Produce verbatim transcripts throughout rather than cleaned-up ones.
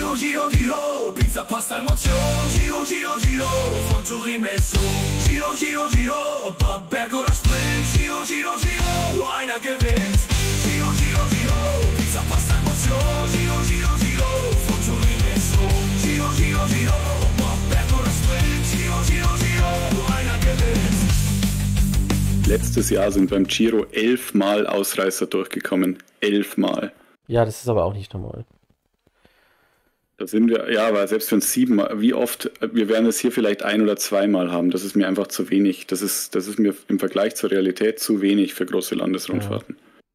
Giro, Giro, Giro, Pizza, Pasta, Emotion. Giro, Giro, Giro, von Turin bis Rom. Giro, Giro, Giro, ob Berg oder Sprint. Giro, Giro, Giro, nur einer gewinnt. Giro, Giro, Giro, Pizza, Pasta, Emotion. Giro, Giro, Giro, von Turin bis Rom. Giro, Giro, Giro, ob Berg oder Sprint. Giro, Giro, Giro, nur einer gewinnt. Letztes Jahr sind beim Giro elfmal Ausreißer durchgekommen. Elfmal. Ja, das ist aber auch nicht normal. Da sind wir, ja, aber selbst wenn es siebenmal, wie oft, wir werden es hier vielleicht ein- oder zweimal haben, das ist mir einfach zu wenig. Das ist, das ist mir im Vergleich zur Realität zu wenig für große Landesrundfahrten.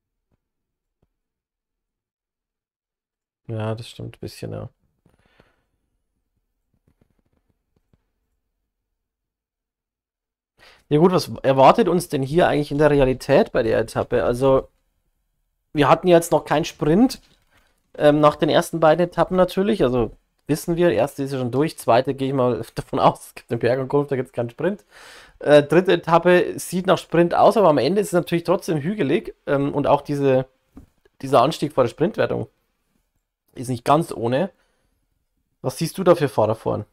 Ja, ja, das stimmt ein bisschen, ja. Ja gut, was erwartet uns denn hier eigentlich in der Realität bei der Etappe? Also, wir hatten jetzt noch keinen Sprint. Ähm, nach den ersten beiden Etappen natürlich, also wissen wir, erste ist ja schon durch, zweite gehe ich mal davon aus, es gibt den Bergankunft, da gibt es keinen Sprint. Äh, dritte Etappe sieht nach Sprint aus, aber am Ende ist es natürlich trotzdem hügelig ähm, und auch diese, dieser Anstieg vor der Sprintwertung ist nicht ganz ohne. Was siehst du da für Fahrer vorn?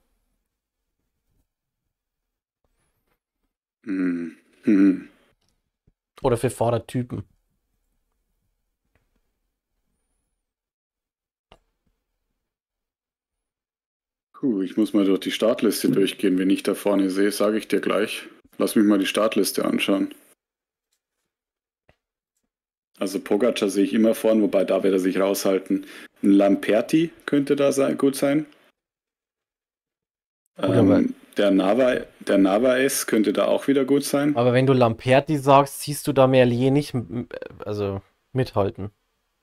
Hm. Hm. Oder für Fahrertypen? Puh, ich muss mal durch die Startliste durchgehen. Wenn ich da vorne sehe, sage ich dir gleich. Lass mich mal die Startliste anschauen. Also Pogacar sehe ich immer vorne, wobei da wird er sich raushalten. Ein Lamperti könnte da sein, gut sein. Gut, ähm, der Nava, der Navaes könnte da auch wieder gut sein. Aber wenn du Lamperti sagst, siehst du da Merlier nicht also mithalten.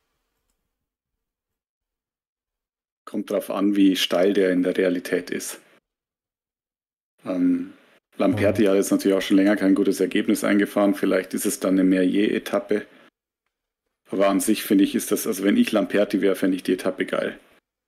Kommt drauf an, wie steil der in der Realität ist. Ähm, Lamperti Mhm. hat jetzt natürlich auch schon länger kein gutes Ergebnis eingefahren. Vielleicht ist es dann eine Merlier-Etappe. Aber an sich finde ich, ist das, also wenn ich Lamperti wäre, fände ich die Etappe geil.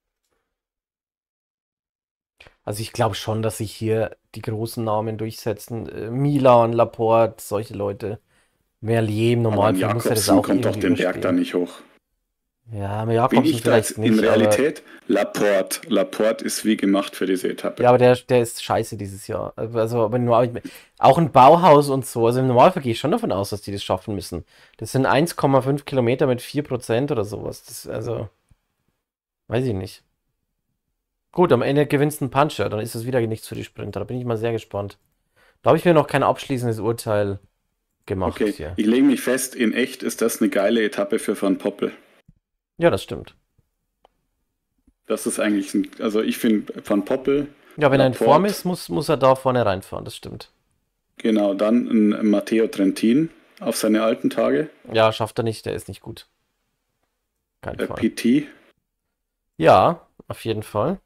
Also ich glaube schon, dass sich hier die großen Namen durchsetzen. Äh, Milan, Laporte, solche Leute. Merlier im Aber Normalfall muss er das Jakobsen auch kommt doch irgendwie den Berg da überstehen. nicht hoch. Ja, aber Wen Jakobsen ich da jetzt vielleicht nicht, in aber Realität, Laporte. Laporte ist wie gemacht für diese Etappe. ja, aber der, der ist scheiße dieses Jahr. Also, aber nur, auch ein Bauhaus und so. Also im Normalfall gehe ich schon davon aus, dass die das schaffen müssen. Das sind eins Komma fünf Kilometer mit vier Prozent oder sowas. Das, also, weiß ich nicht. Gut, am Ende gewinnst du einen Puncher, dann ist es wieder nichts für die Sprinter. Da bin ich mal sehr gespannt. Da habe ich mir noch kein abschließendes Urteil gemacht Okay, hier. ich lege mich fest, in echt ist das eine geile Etappe für Van Poppel. Ja, das stimmt. Das ist eigentlich, ein, also ich finde Van Poppel, Ja, wenn er in Laporte, Form ist, muss, muss er da vorne reinfahren, das stimmt. genau, dann ein Matteo Trentin auf seine alten Tage, Ja, schafft er nicht, der ist nicht gut. Kein äh, Fall. P T, Ja, auf jeden Fall.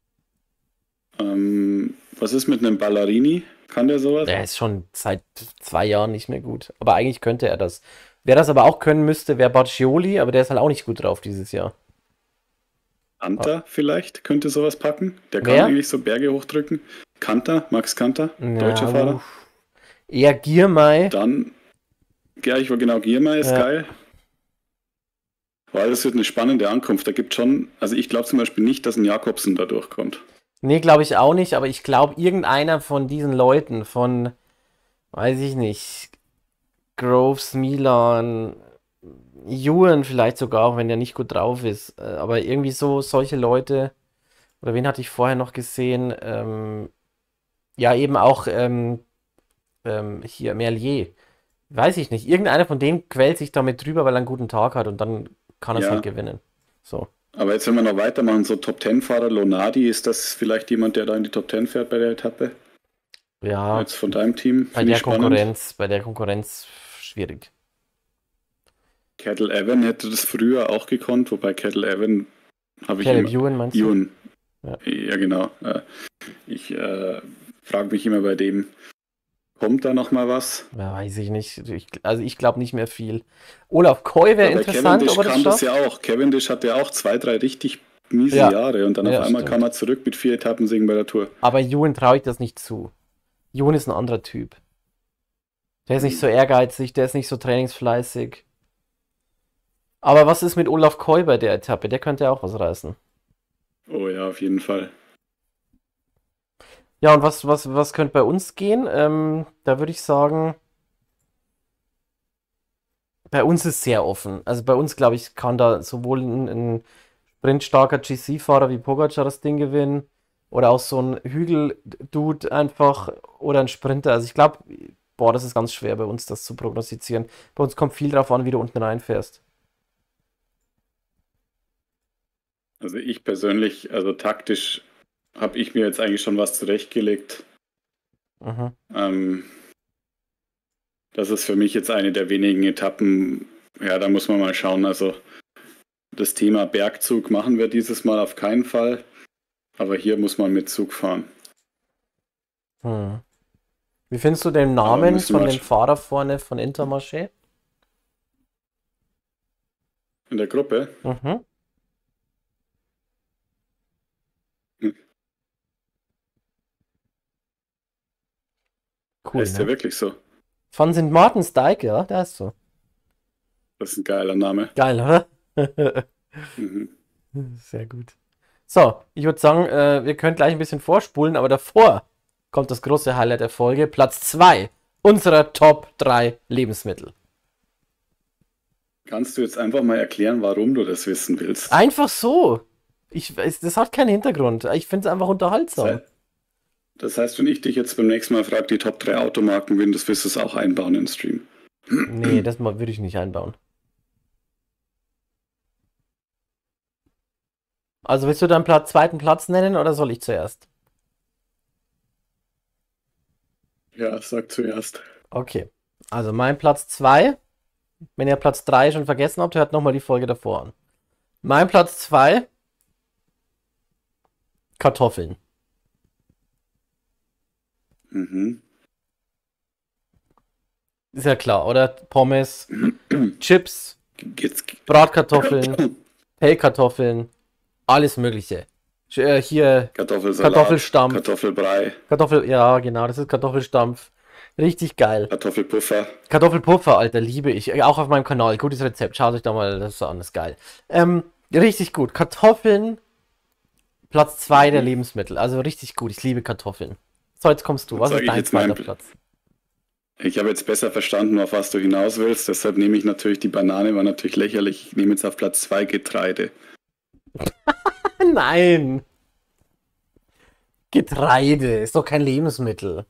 ähm, was ist mit einem Ballerini? Kann der sowas? Der ist schon seit zwei Jahren nicht mehr gut. Aber eigentlich könnte er das. Wer das aber auch können müsste, wäre Baccioli, aber der ist halt auch nicht gut drauf dieses Jahr. Kanter vielleicht könnte sowas packen. Der kann Wer? eigentlich so Berge hochdrücken. Kanter, Max Kanter, Ja, deutscher Fahrer. uff. Eher Girmay. Dann, ja, ich war genau, Girmay ist Ja. geil. Weil das wird eine spannende Ankunft. Da gibt schon, also ich glaube zum Beispiel nicht, dass ein Jakobsen da durchkommt. Nee, glaube ich auch nicht, aber ich glaube, irgendeiner von diesen Leuten, von, weiß ich nicht, Groves, Milan, Ewan vielleicht sogar, auch wenn der nicht gut drauf ist. Äh, Aber irgendwie so solche Leute, oder wen hatte ich vorher noch gesehen? Ähm, ja, eben auch ähm, ähm, hier Merlier. Weiß ich nicht. Irgendeiner von denen quält sich damit drüber, weil er einen guten Tag hat und dann kann er es Ja. halt gewinnen. So. Aber jetzt, wenn wir noch weitermachen, so Top Ten Fahrer, Lonadi, ist das vielleicht jemand, der da in die Top Ten fährt bei der Etappe? Ja, Jetzt von deinem Team, bei finde der ich spannend. Konkurrenz, bei der Konkurrenz schwierig. Kettle Evan hätte das früher auch gekonnt, wobei Kettle Evan habe ich Caleb immer... Ewan meinst du? Ewan. Ja. Ja, genau. Äh, Ich äh, frage mich immer bei dem, kommt da noch mal was? Ja, weiß ich nicht. Ich, also ich glaube nicht mehr viel. Olaf Koy wäre Ja, bei interessant, Cavendish ob er das kam das schafft. ja auch. Cavendish hatte ja auch zwei, drei richtig miese Ja. Jahre und dann Ja, auf einmal stimmt. kam er zurück mit vier Etappensiegen bei der Tour. Aber Ewan traue ich das nicht zu. Ewan ist ein anderer Typ. Der ist nicht so ehrgeizig, der ist nicht so trainingsfleißig. Aber was ist mit Olaf Koy bei der Etappe? Der könnte auch was reißen. Oh ja. ja, auf jeden Fall. Ja, und was, was, was könnte bei uns gehen? Ähm, da würde ich sagen, bei uns ist sehr offen. Also bei uns, glaube ich, kann da sowohl ein, ein sprintstarker G C-Fahrer wie Pogacar das Ding gewinnen oder auch so ein Hügel-Dude einfach oder ein Sprinter. Also ich glaube, boah, das ist ganz schwer bei uns, das zu prognostizieren. Bei uns kommt viel drauf an, wie du unten reinfährst. Also ich persönlich, also taktisch habe ich mir jetzt eigentlich schon was zurechtgelegt. Mhm. Ähm, das ist für mich jetzt eine der wenigen Etappen, ja, da muss man mal schauen. Also das Thema Bergzug machen wir dieses Mal auf keinen Fall, aber hier muss man mit Zug fahren. Hm. Wie findest du den Aber Namen müssen von wir dem sch- Fahrer vorne von Intermarché? In der Gruppe? Mhm. Hm. Cool, Heißt der ne? wirklich so? Von Sankt Martins Dyke, ja, der ist so. Das ist ein geiler Name. Geil, oder? Mhm. Sehr gut. So, ich würde sagen, äh, wir können gleich ein bisschen vorspulen, aber davor kommt das große Highlight der Folge. Platz zwei unserer Top drei Lebensmittel. Kannst du jetzt einfach mal erklären, warum du das wissen willst? Einfach so. Ich weiß, das hat keinen Hintergrund. Ich finde es einfach unterhaltsam. Das heißt, wenn ich dich jetzt beim nächsten Mal frage, die Top drei Automarken, wenn das willst du es auch einbauen in den Stream. Nee, das mal würde ich nicht einbauen. Also willst du deinen Platz, zweiten Platz nennen oder soll ich zuerst? Ja, sag zuerst. Okay. Also mein Platz zwei. Wenn ihr Platz drei schon vergessen habt, hört nochmal die Folge davor an. Mein Platz zwei. Kartoffeln. Mhm. Ist ja klar, oder? Pommes, Chips, Jetzt, Bratkartoffeln, Pellkartoffeln, alles Mögliche. Sch- äh, Hier Kartoffelsalat, Kartoffelstampf. Kartoffelbrei, Kartoffel, ja, genau, das ist Kartoffelstampf. Richtig geil. Kartoffelpuffer. Kartoffelpuffer, Alter, liebe ich. Äh, Auch auf meinem Kanal. Gutes Rezept. Schaut euch da mal das an, das ist geil. Ähm, richtig gut. Kartoffeln, Platz zwei der Lebensmittel. Also richtig gut. Ich liebe Kartoffeln. So, jetzt kommst du. Was Sag ist ich dein jetzt meinen zweiter Pl- Platz? Ich habe jetzt besser verstanden, auf was du hinaus willst. Deshalb nehme ich natürlich, die Banane war natürlich lächerlich. Ich nehme jetzt auf Platz zwei Getreide. Nein! Getreide ist doch kein Lebensmittel.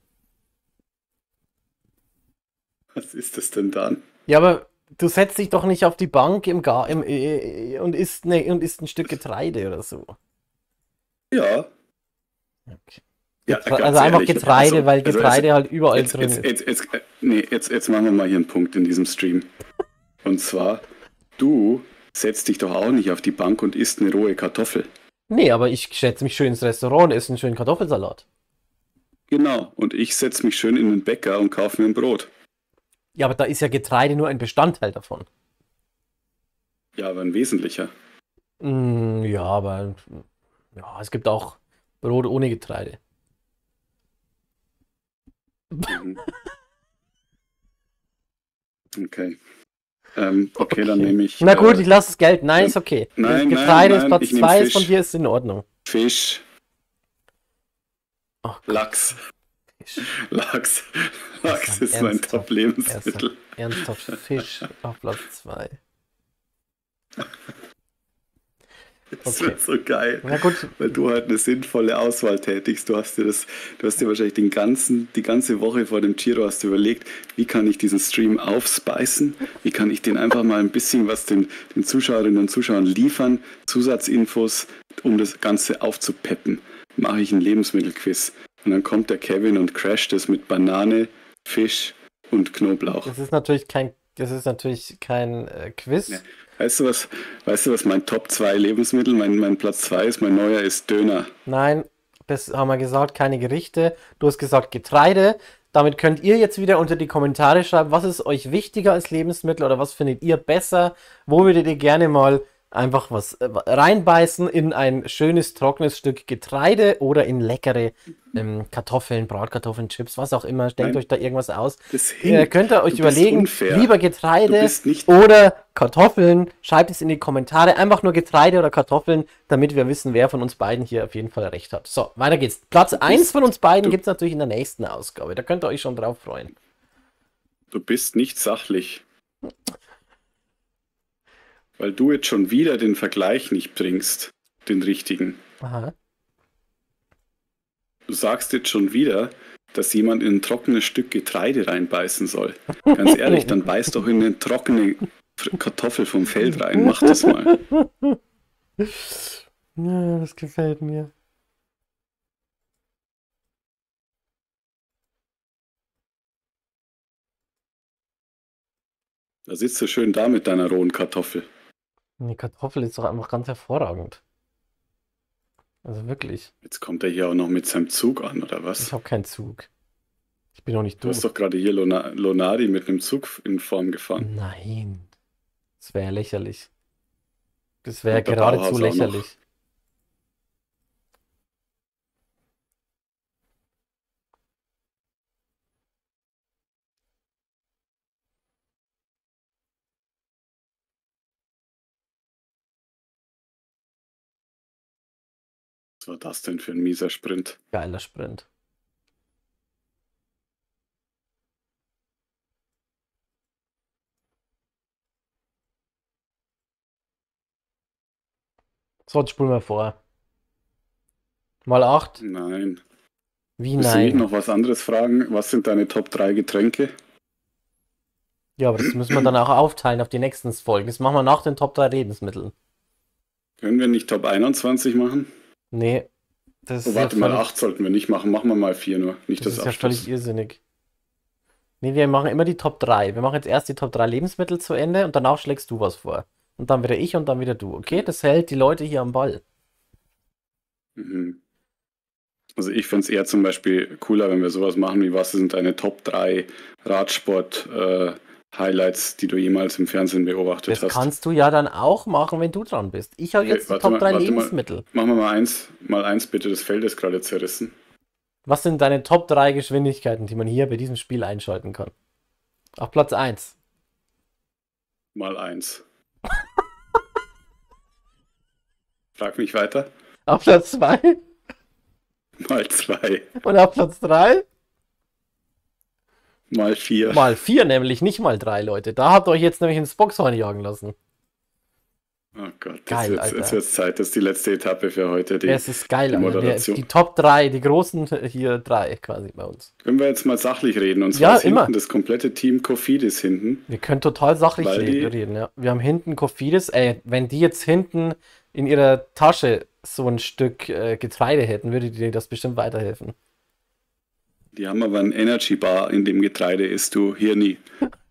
Was ist das denn dann? Ja, aber du setzt dich doch nicht auf die Bank im Gar im, äh, und isst, ne, und isst ein Stück Getreide oder so. Ja. Okay. Ja, Getre- ganz also einfach ehrlich, Getreide, also- weil also- Getreide halt überall Jetzt, drin jetzt, ist. jetzt, jetzt, äh, nee, jetzt, jetzt machen wir mal hier einen Punkt in diesem Stream. Und zwar, du setzt dich doch auch nicht auf die Bank und isst eine rohe Kartoffel. Nee, aber ich schätze mich schön ins Restaurant und esse einen schönen Kartoffelsalat. Genau. Und ich setze mich schön in den Bäcker und kaufe mir ein Brot. Ja, aber da ist ja Getreide nur ein Bestandteil davon. Ja, aber ein wesentlicher. Mm, ja, aber ja, es gibt auch Brot ohne Getreide. Mhm. Okay. Ähm, okay, dann Okay. nehme ich Na gut, äh, ich lasse es gelten. Nein, ist okay. Nein, Getreide nein, ist nein, Platz ich nehm zwei, ist Fisch. von dir ist in Ordnung. Fisch, Ach, Lachs. Fisch. Lachs. Lachs Ernsthaft? ist mein Top-Lebensmittel. Ernsthaft, Fisch auf Platz zwei. Das Okay. wird so geil. Na gut, Weil du halt eine sinnvolle Auswahl tätigst. Du hast dir das, du hast dir wahrscheinlich den ganzen, die ganze Woche vor dem Giro hast du überlegt, wie kann ich diesen Stream aufspeisen? Wie kann ich den einfach mal ein bisschen was den, den Zuschauerinnen und Zuschauern liefern? Zusatzinfos, um das Ganze aufzupeppen. Mache ich ein Lebensmittelquiz. Und dann kommt der Kevin und crasht es mit Banane, Fisch und Knoblauch. das ist natürlich kein, das ist natürlich kein äh, Quiz. Ja. Weißt du was, weißt du was mein Top zwei Lebensmittel, mein, mein Platz zwei ist, mein neuer ist Döner. Nein, das haben wir gesagt, keine Gerichte. Du hast gesagt Getreide. Damit könnt ihr jetzt wieder unter die Kommentare schreiben, was ist euch wichtiger als Lebensmittel oder was findet ihr besser? Wo würdet ihr gerne mal Einfach was äh, reinbeißen in ein schönes, trockenes Stück Getreide oder in leckere ähm, Kartoffeln, Bratkartoffeln, Chips, was auch immer. Denkt Nein, euch da irgendwas aus. das Äh, hinkt. könnt ihr euch Du bist überlegen, unfair. lieber Du Getreide bist nicht. oder Kartoffeln? Schreibt es in die Kommentare. Einfach nur Getreide oder Kartoffeln, damit wir wissen, wer von uns beiden hier auf jeden Fall recht hat. So, weiter geht's. Platz Du eins von bist. uns beiden Du, gibt es natürlich in der nächsten Ausgabe. Da könnt ihr euch schon drauf freuen. du bist nicht sachlich. Weil du jetzt schon wieder den Vergleich nicht bringst. Den richtigen. Aha. Du sagst jetzt schon wieder, dass jemand in ein trockenes Stück Getreide reinbeißen soll. Ganz ehrlich, dann beiß doch in eine trockene Kartoffel vom Feld rein. Mach das mal. Ja, das gefällt mir. Da sitzt du schön da mit deiner rohen Kartoffel. Die Kartoffel ist doch einfach ganz hervorragend. Also wirklich. Jetzt kommt er hier auch noch mit seinem Zug an, oder Ich was? habe keinen Zug. Ich bin doch nicht Du du. hast doch gerade hier Lona Lonari mit einem Zug in Form gefahren. Nein. Das wäre lächerlich. Das wäre Und der geradezu Bauhaus auch noch. lächerlich. Was war das denn für ein mieser Sprint? Geiler Sprint. So, jetzt spulen wir vor. Mal acht. Nein. Wie Willst du mich nein? noch was anderes fragen? Was sind deine Top drei Getränke? Ja, aber das müssen wir dann auch aufteilen auf die nächsten Folgen. Das machen wir nach den Top drei Lebensmitteln. Können wir nicht Top einundzwanzig machen? Nee. Das Oh, ist ja warte mal, völlig, acht sollten wir nicht machen. Machen wir mal vier nur. Nicht das das ist ja Abschluss. völlig irrsinnig. Nee, wir machen immer die Top drei. Wir machen jetzt erst die Top drei Lebensmittel zu Ende und danach schlägst du was vor. Und dann wieder ich und dann wieder du. Okay? Das hält die Leute hier am Ball. Mhm. Also ich fände es eher zum Beispiel cooler, wenn wir sowas machen wie, was sind deine Top drei Radsport-Highlights, die du jemals im Fernsehen beobachtet Das hast? kannst du ja dann auch machen, wenn du dran bist. Ich habe Okay, jetzt die warte Top mal, drei warte mal. Lebensmittel. Machen wir mal eins, mal eins bitte, das Feld ist gerade zerrissen. Was sind deine Top drei Geschwindigkeiten, die man hier bei diesem Spiel einschalten kann? Auf Platz eins. Mal eins. Frag mich weiter. Auf Platz zwei. Mal zwei. Und auf Platz drei. Mal vier. Mal vier nämlich, nicht mal drei, Leute. Da habt ihr euch jetzt nämlich ins Boxhorn jagen lassen. Oh Gott, Geil, jetzt, Alter. jetzt wird es Zeit. Das ist die letzte Etappe für heute. Die, Es ist geil, die Alter. Wir, Moderation. die Top drei, die großen hier drei quasi bei uns. Können wir jetzt mal sachlich reden? Und Ja, zwar ist immer. hinten das komplette Team Kofidis hinten. Wir können total sachlich Weil die- reden, reden, ja. Wir haben hinten Kofidis, ey, wenn die jetzt hinten in ihrer Tasche so ein Stück äh, Getreide hätten, würde dir das bestimmt weiterhelfen. Die haben aber ein Energy Bar, in dem Getreide isst du hier nie.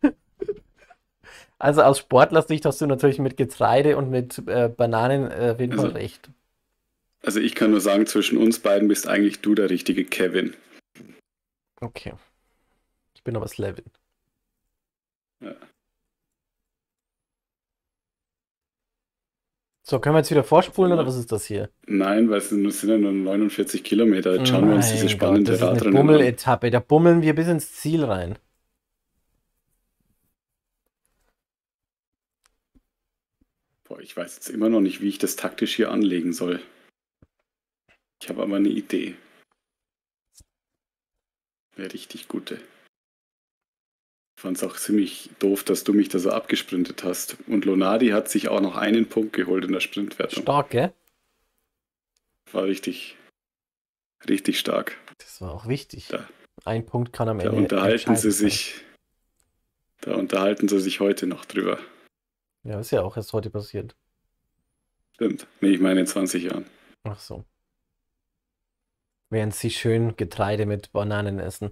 Also aus Sportlersicht hast du natürlich mit Getreide und mit äh, Bananen äh, auf jeden Fall Also- recht. Also ich kann nur sagen, zwischen uns beiden bist eigentlich du der richtige Kevin. Okay. Ich bin aber Slevin. Ja. So, können wir jetzt wieder vorspulen Ja. oder was ist das hier? Nein, weil es sind, es sind ja nur neunundvierzig Kilometer. Jetzt schauen wir uns diese Mein spannende Gott, das ist eine Radrennen an. Bummeletappe. Da bummeln wir bis ins Ziel rein. Boah, ich weiß jetzt immer noch nicht, wie ich das taktisch hier anlegen soll. Ich habe aber eine Idee. Eine richtig gute. Ich fand es auch ziemlich doof, dass du mich da so abgesprintet hast. Und Lonadi hat sich auch noch einen Punkt geholt in der Sprintwertung. Stark, gell? War richtig, richtig stark. Das war auch wichtig. Da- Ein Punkt kann am Da Ende unterhalten sie entscheidend sein. sich, da unterhalten sie sich heute noch drüber. Ja, ist ja auch erst heute passiert. Stimmt. Nee, ich meine in zwanzig Jahren. Ach so. Während sie schön Getreide mit Bananen essen.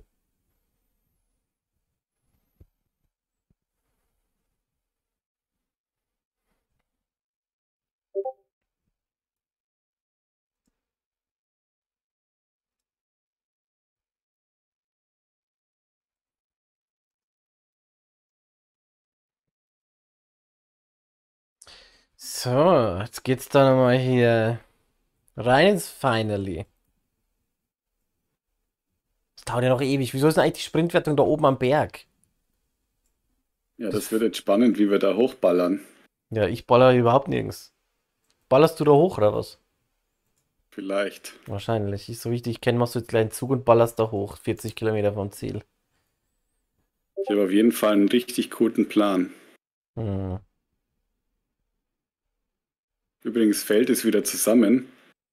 So, jetzt geht's dann nochmal hier rein ins Finally. Das dauert ja noch ewig. Wieso ist denn eigentlich die Sprintwertung da oben am Berg? Ja, das wird jetzt spannend, wie wir da hochballern. Ja, ich baller überhaupt nirgends. Ballerst du da hoch oder was? Vielleicht. Wahrscheinlich. Ich, so wie ich dich kenne, machst du jetzt gleich einen Zug und ballerst da hoch. vierzig Kilometer vom Ziel. Ich habe auf jeden Fall einen richtig guten Plan. Hm. Übrigens, Feld ist wieder zusammen.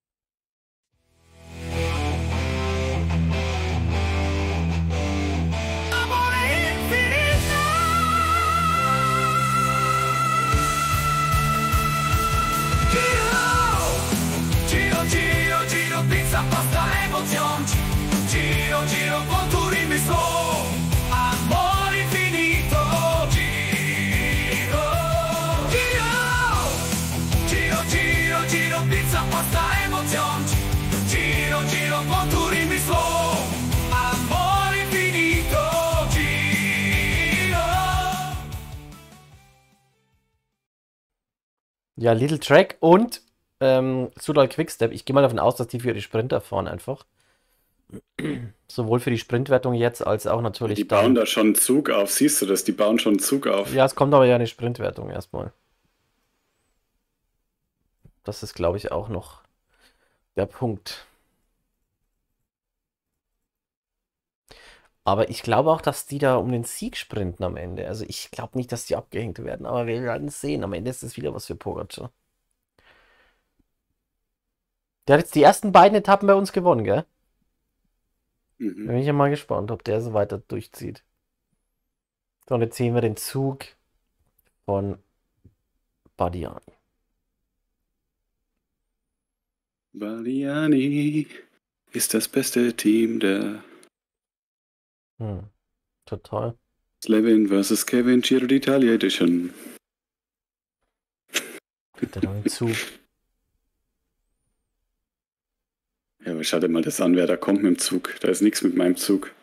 Amore infinito. Giro, Giro, Giro, Giro, pizza, pasta, emoción. Giro, Giro, con turismo. Amor infinito. Giro, Giro, Giro, Giro, Giro, pizza, pasta, emoción. Giro, Giro, con turismo. Amor infinito. Giro. Ja, Little Track und ähm, Sudal Quickstep. Ich gehe mal davon aus, dass die für die Sprinter fahren einfach. Sowohl für die Sprintwertung jetzt als auch natürlich Die bauen dann. da schon einen Zug auf. Siehst du das? Die bauen schon einen Zug auf. Ja, es kommt aber ja eine Sprintwertung erstmal. Das ist, glaube ich, auch noch der Punkt. Aber ich glaube auch, dass die da um den Sieg sprinten am Ende. Also ich glaube nicht, dass die abgehängt werden, aber wir werden es sehen. Am Ende ist es wieder was für Pogacar. Der hat jetzt die ersten beiden Etappen bei uns gewonnen, gell? Da Mhm. bin ich ja mal gespannt, ob der so weiter durchzieht. So, und jetzt sehen wir den Zug von Bardiani. Bardiani ist das beste Team der Hm, total. Slevin versus Kevin Giro d'Italia Edition. Bitte dann den Zug. Ja, aber schau dir mal das an, wer da kommt mit dem Zug. Da ist nichts mit meinem Zug.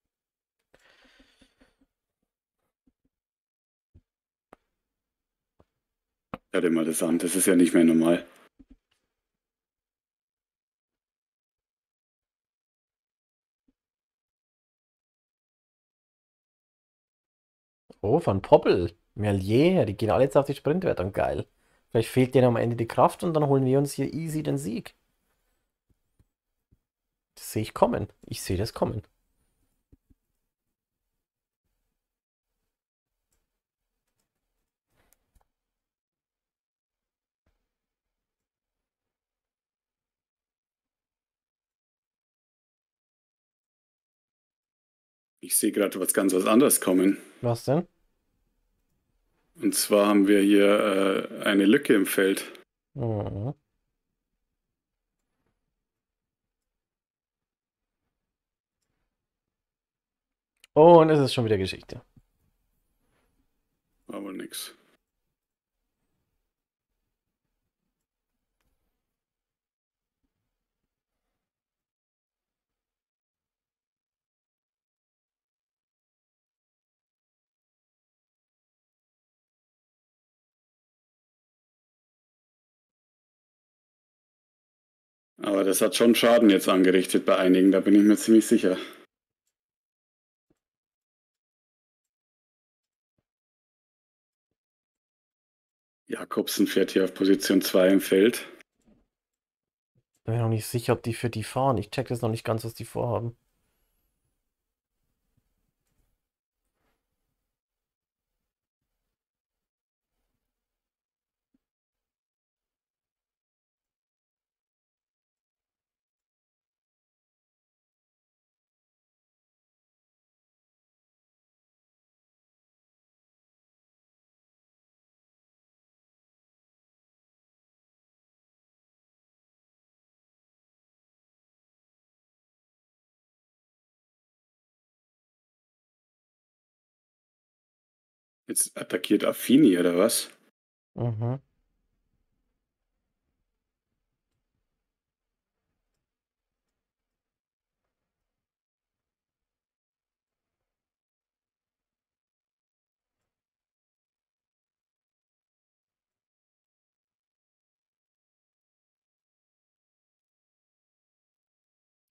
Schau dir mal das an, das ist ja nicht mehr normal. Oh, Van Poppel. Merlier, die gehen alle jetzt auf die Sprintwertung. Geil. Vielleicht fehlt denen am Ende die Kraft und dann holen wir uns hier easy den Sieg. Das sehe ich kommen. Ich sehe das kommen. Ich sehe gerade was ganz was anderes kommen. Was denn? Und zwar haben wir hier äh, eine Lücke im Feld. Mhm. Oh, und es ist schon wieder Geschichte. Aber nix. Aber das hat schon Schaden jetzt angerichtet bei einigen, da bin ich mir ziemlich sicher. Jakobsen fährt hier auf Position zwei im Feld. Bin mir noch nicht sicher, ob die für die fahren. Ich check das noch nicht ganz, was die vorhaben. Jetzt attackiert Affini, oder was? Mhm.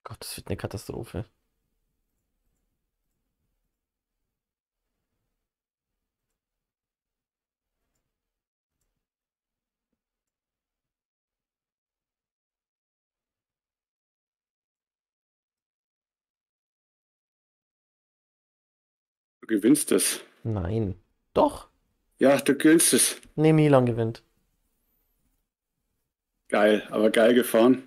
Gott, das wird eine Katastrophe. Du gewinnst es. Nein. Doch. Ja, du gewinnst es. Nee, Milan gewinnt. Geil, aber geil gefahren.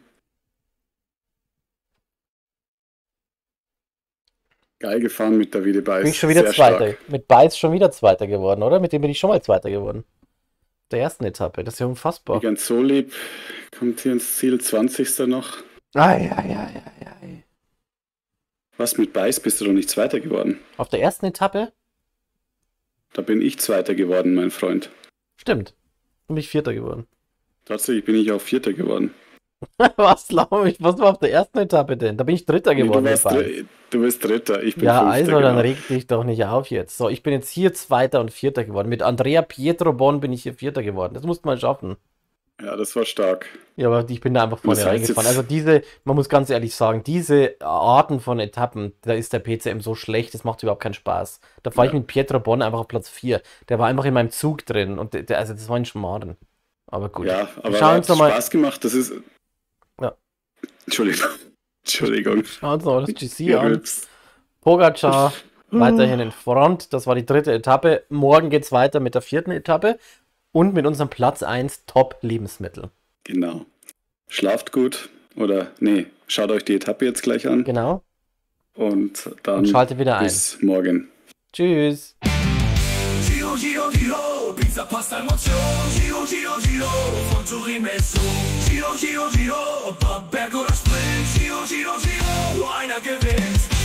Geil gefahren mit Davide Beiß. Bin ich schon wieder Sehr Zweiter. stark. Mit Beiß schon wieder Zweiter geworden, oder? Mit dem bin ich schon mal Zweiter geworden. Der ersten Etappe. Das ist ja unfassbar. Ganz so lieb. Kommt hier ins Ziel, zwanzigster noch. Ei, ei, ei, ei, ei. Was, mit Beiß bist du doch nicht Zweiter geworden? Auf der ersten Etappe? Da bin ich Zweiter geworden, mein Freund. Stimmt. Bin ich Vierter geworden. Tatsächlich bin ich auch Vierter geworden. Was, glaube ich? Was war auf der ersten Etappe denn? Da bin ich Dritter Nee, geworden. du, warst dabei. dr du bist Dritter, ich bin Ja, Fünfter. also, dann genau. reg dich doch nicht auf jetzt. So, ich bin jetzt hier Zweiter und Vierter geworden. Mit Andrea Pietro Bon bin ich hier Vierter geworden. Das musste man schaffen. Ja, das war stark. Ja, aber ich bin da einfach vorne Das heißt reingefahren. jetzt- Also diese, man muss ganz ehrlich sagen, diese Arten von Etappen, da ist der P C M so schlecht, das macht überhaupt keinen Spaß. Da fahre ich Ja. mit Pietro Bon einfach auf Platz vier. Der war einfach in meinem Zug drin und der, der- also das war ein Schmarrn. Aber gut. Ja, aber Schauen hat uns noch mal- Spaß gemacht. Das ist. Ja. Entschuldigung. Entschuldigung. Schauen wir uns noch mal das G C Ja, an. Rübs. Pogacar weiterhin in Front. Das war die dritte Etappe. Morgen geht es weiter mit der vierten Etappe und mit unserem Platz eins Top-Lebensmittel. Genau. Schlaft gut. Oder, nee, schaut euch die Etappe jetzt gleich an. Genau. Und dann Und schaltet wieder ein. bis morgen. Tschüss. Giro, Giro, Giro, Pizza, Pasta, Emotion. Giro, Giro, Giro, von Turin bis zu. Giro, Giro, Giro, ob Berg oder Sprint. Giro, Giro, Giro, nur einer gewinnt.